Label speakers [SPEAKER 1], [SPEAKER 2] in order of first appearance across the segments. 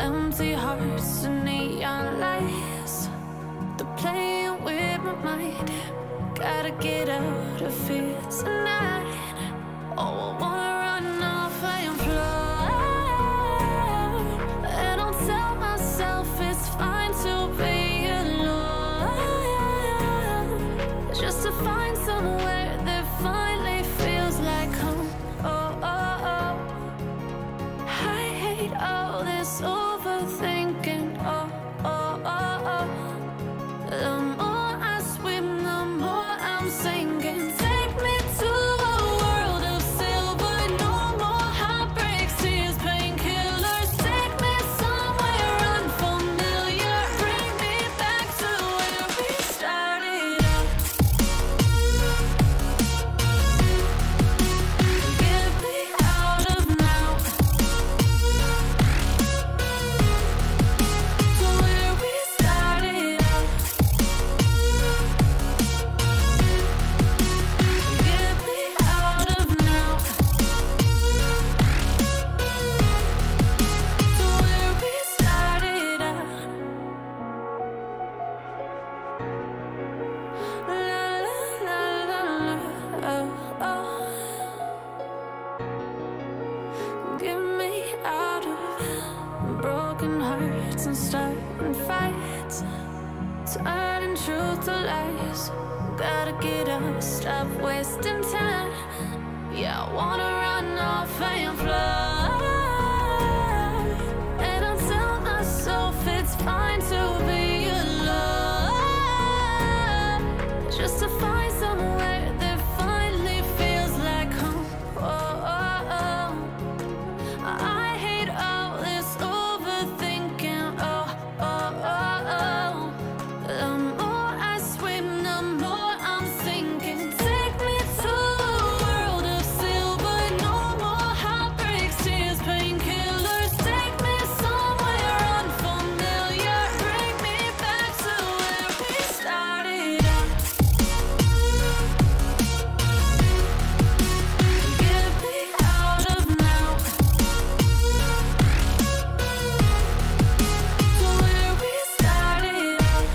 [SPEAKER 1] Empty hearts and neon lights, they're playing with my mind. Gotta get out of here tonight. Oh, I wanna run off and fly, and I'll tell myself it's fine to be alone, just to find somewhere that finally feels like home. Oh, oh, oh. I hate all this overthinking. Oh, oh, oh, oh. The more I swim, the more I'm sinking. Take me to a world of silver. No more heartbreaks, tears, painkillers. Take me somewhere unfamiliar. Bring me back to where we started out. Get me out of now, to where we started out. Get me out of now, to where we started out. La la la la la, oh, oh. Get me out of broken hearts and starting fights, turning truth to lies. Gotta get up, stop wasting time. Yeah, I wanna run off and fly, and I'll tell myself it's fine to be alone, just to find somewhere that finally feels like home. Oh, oh, oh. I hate all this overthinking. Oh, oh, oh, oh. The more I swim, the more I'm sinking. Take me to a world of silver. No more heartbreaks, tears, painkillers. Take me somewhere unfamiliar. Bring me back to where we started out. Get me out of now, to where we started out.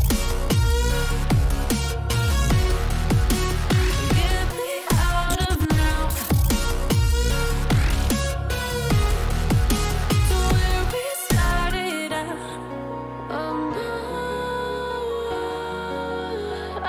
[SPEAKER 1] Get me out of now, to where we started out. Oh no, oh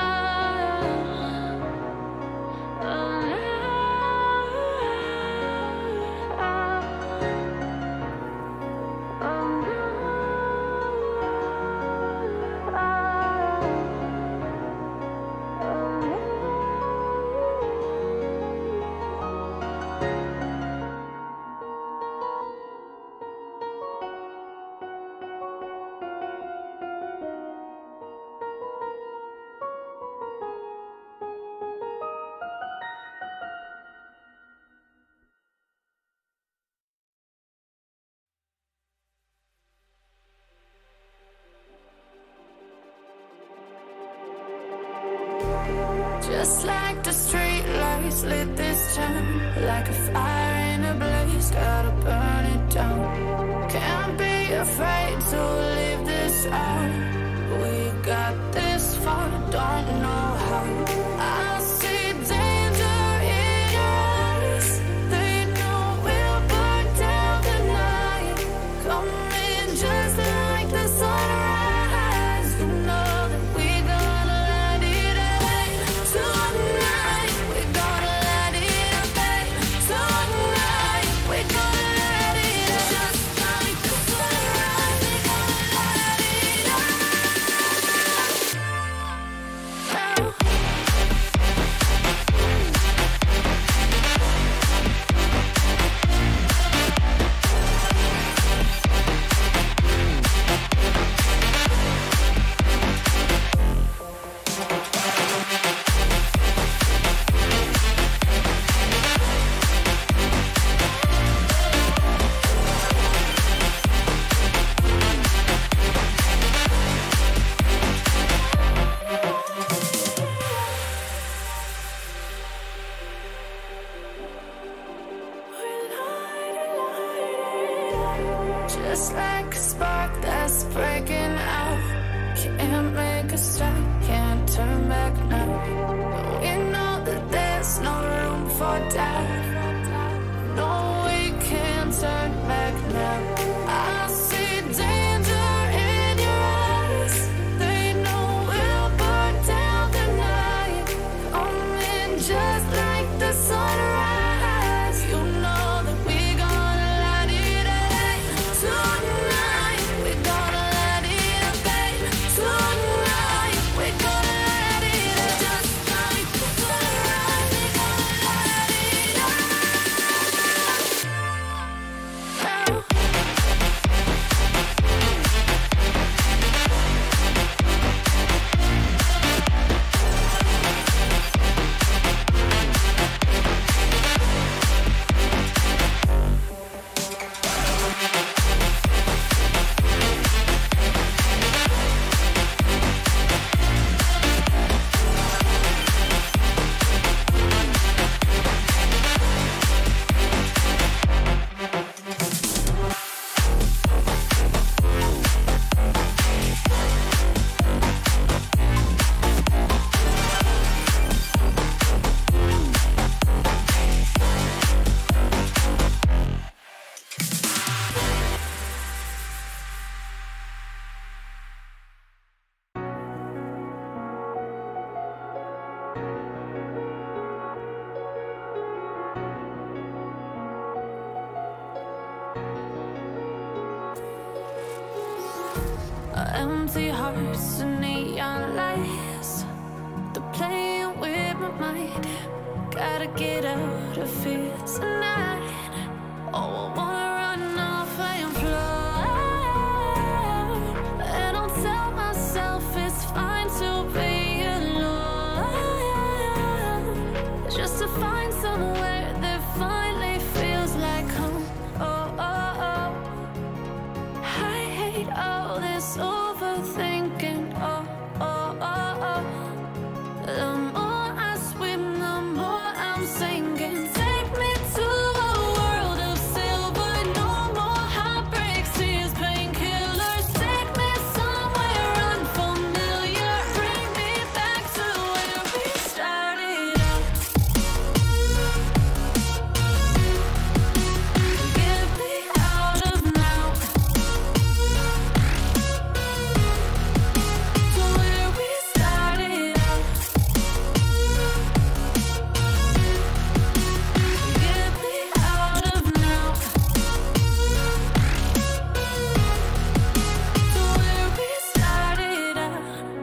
[SPEAKER 1] just like the street lights lit this town, like a fire in a blaze, gotta burn it down. Can't be afraid to leave this out. We got this far, don't know how. I see danger in your eyes. They know we'll burn down the night. Coming just like the sunrise. You know that we gonna let it rain tonight. We gonna let it rain tonight. We gonna let it just like the sunrise. We gonna let it rain. Empty hearts and neon lights, they're playing with my mind. Gotta get out of here tonight. Oh, I wanna run off and fly, and I'll tell myself it's fine to be alone, just to find somewhere that finally feels like home. Oh, oh, oh. I hate all this overthinking. Oh, oh, oh, oh. The more I swim, the more I'm sinking. Take me to a world of silver. No more heartbreaks, tears, painkillers. Take me somewhere unfamiliar. Bring me back to where we started out. Get me out of now, to where we started out. Get me out of now, to where we started out.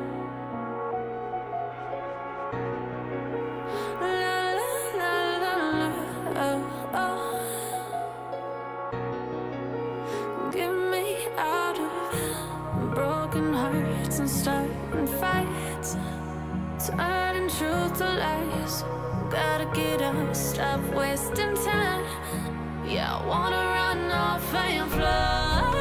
[SPEAKER 1] La la la la la, oh, oh. Get me out of broken hearts and starting fights, turning truth to lies. Gotta get up, stop wasting time. Yeah, I wanna run off and fly.